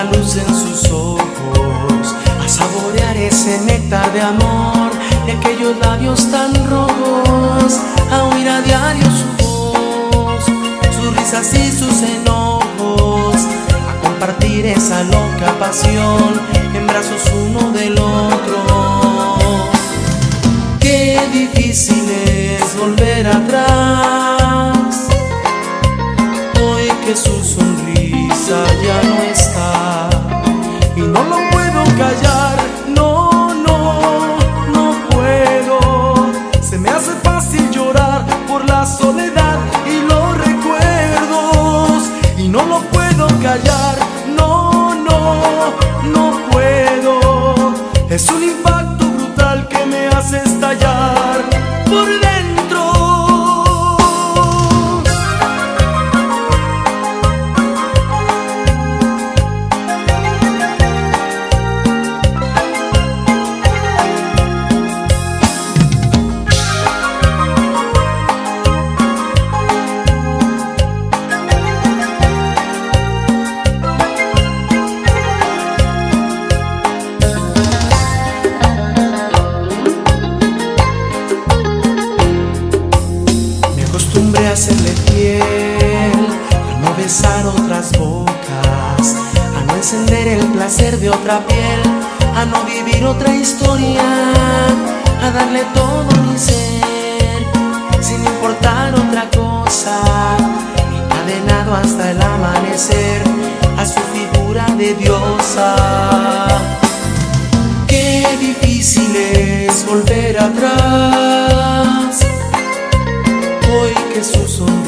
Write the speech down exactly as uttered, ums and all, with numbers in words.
luz en sus ojos, a saborear ese néctar de amor de aquellos labios tan rojos, a oír a diario su voz, sus risas y sus enojos, a compartir esa loca pasión en brazos uno del otro. Qué difícil es volver atrás, hoy que su sonrisa ya no está, y no lo puedo callar, no, no, no puedo. Se me hace fácil llorar por la soledad y los recuerdos, y no lo puedo callar, no, no, no puedo. Es un impacto brutal que me hace estallar por dentro. Acostumbré a hacerle fiel, a no besar otras bocas, a no encender el placer de otra piel, a no vivir otra historia, a darle todo mi ser, sin importar otra cosa, encadenado hasta el amanecer a su figura de diosa. Qué difícil es volver atrás, hoy que su sonrisa